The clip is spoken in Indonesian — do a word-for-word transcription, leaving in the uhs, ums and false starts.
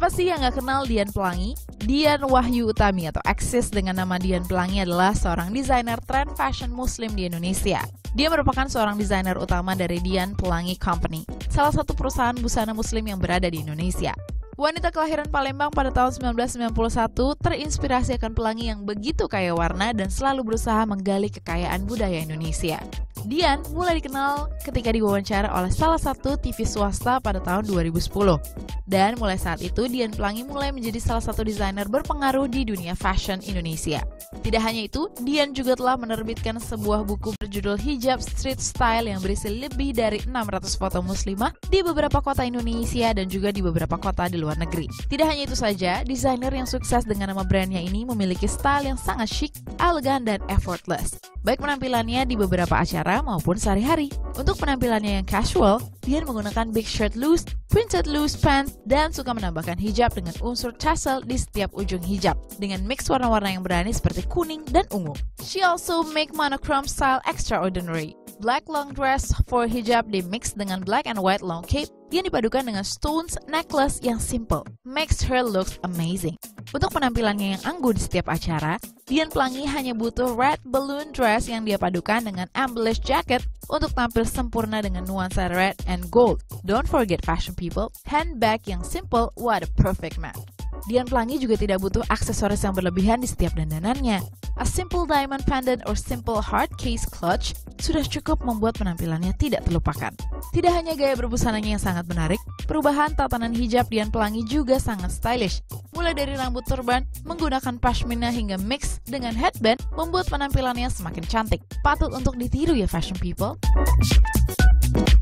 Siapa sih yang gak kenal Dian Pelangi? Dian Wahyu Utami atau eksis dengan nama Dian Pelangi adalah seorang desainer tren fashion muslim di Indonesia. Dia merupakan seorang desainer utama dari Dian Pelangi Company, salah satu perusahaan busana muslim yang berada di Indonesia. Wanita kelahiran Palembang pada tahun sembilan belas sembilan puluh satu terinspirasi akan pelangi yang begitu kaya warna dan selalu berusaha menggali kekayaan budaya Indonesia. Dian mulai dikenal ketika diwawancara oleh salah satu T V swasta pada tahun dua ribu sepuluh. Dan mulai saat itu Dian Pelangi mulai menjadi salah satu desainer berpengaruh di dunia fashion Indonesia. Tidak hanya itu, Dian juga telah menerbitkan sebuah buku berjudul Hijab Street Style yang berisi lebih dari enam ratus foto muslimah di beberapa kota Indonesia dan juga di beberapa kota di luar negeri. Tidak hanya itu saja, desainer yang sukses dengan nama brandnya ini memiliki style yang sangat chic, elegan, dan effortless. Baik penampilannya di beberapa acara maupun sehari-hari. Untuk penampilannya yang casual, Dian menggunakan big shirt loose, printed loose pants, dan suka menambahkan hijab dengan unsur tassel di setiap ujung hijab, dengan mix warna-warna yang berani seperti kuning dan ungu. She also make monochrome style extraordinary. Black long dress for hijab di mix dengan black and white long cape yang dipadukan dengan stones necklace yang simple. Makes her looks amazing. Untuk penampilannya yang anggun di setiap acara, Dian Pelangi hanya butuh red balloon dress yang dia padukan dengan embellished jacket untuk tampil sempurna dengan nuansa red and gold. Don't forget fashion people, handbag yang simple, what a perfect match. Dian Pelangi juga tidak butuh aksesoris yang berlebihan di setiap dandanannya. A simple diamond pendant or simple hard case clutch sudah cukup membuat penampilannya tidak terlupakan. Tidak hanya gaya berbusananya yang sangat menarik, perubahan tatanan hijab Dian Pelangi juga sangat stylish. Mulai dari rambut turban, menggunakan pashmina hingga mix dengan headband membuat penampilannya semakin cantik. Patut untuk ditiru ya fashion people.